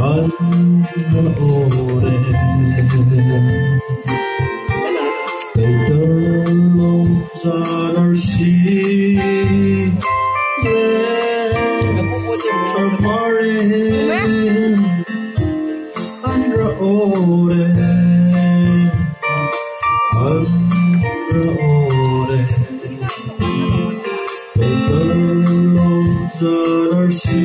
ore tay tơ ra dar si andra ore tay tơ ra dar si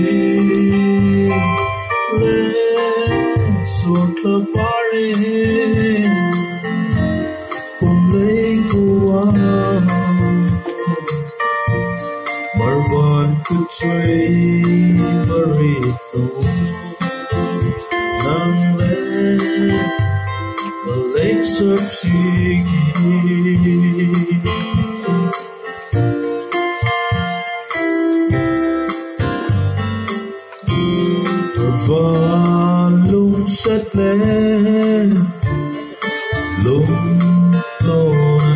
sort of farin kung lấy kuwa marwan ku chui barito nang le balik subsigi lung sét lên lung lô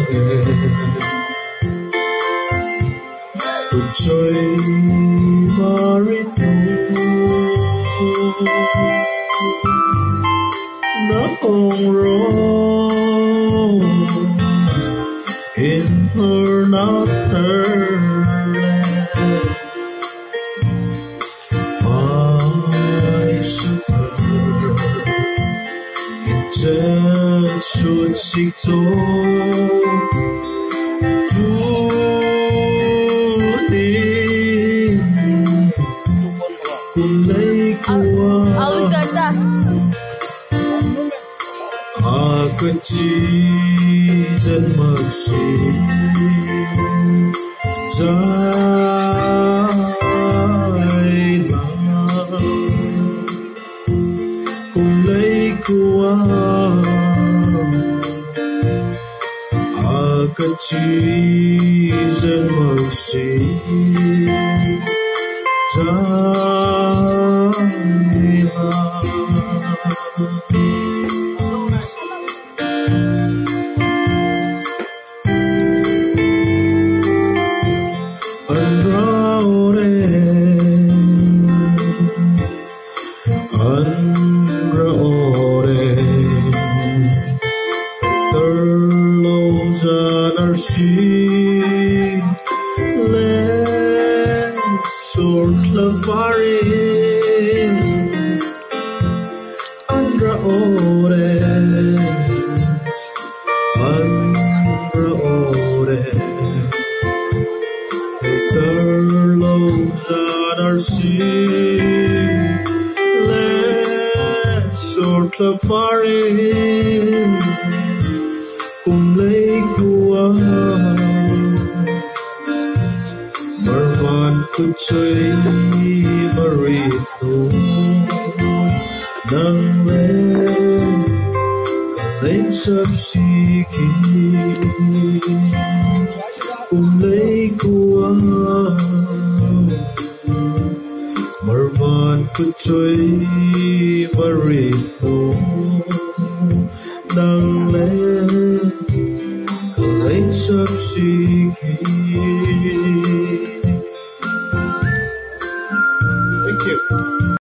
cuộc chơi marito nó hồng rô in her not her should seek to do cùng lấy qua cái chi dân mực sĩ dài lòng cùng lấy qua cái chi dân mực sĩ dài lòng cùng lấy của marwan ku chơi barito nang le lên subsigi cùng lấy của marwan ku chơi barito nang le lên subsigi